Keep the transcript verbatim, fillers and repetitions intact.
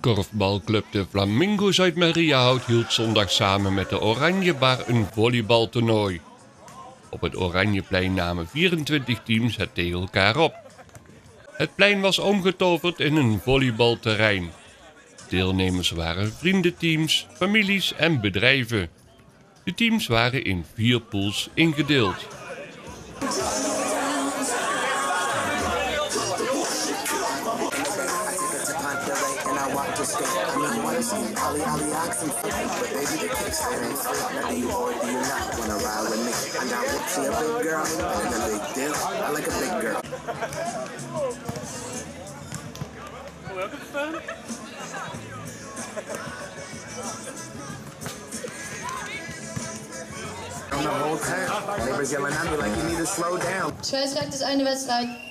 Korfbalclub de Flamingo's uit Mariahout hield zondag samen met de Oranjebar een volleybaltoernooi. Op het Oranjeplein namen vierentwintig teams het tegen elkaar op. Het plein was omgetoverd in een volleybalterrein. Deelnemers waren vriendenteams, families en bedrijven. De teams waren in vier pools ingedeeld. Scheidsrecht is einde wedstrijd.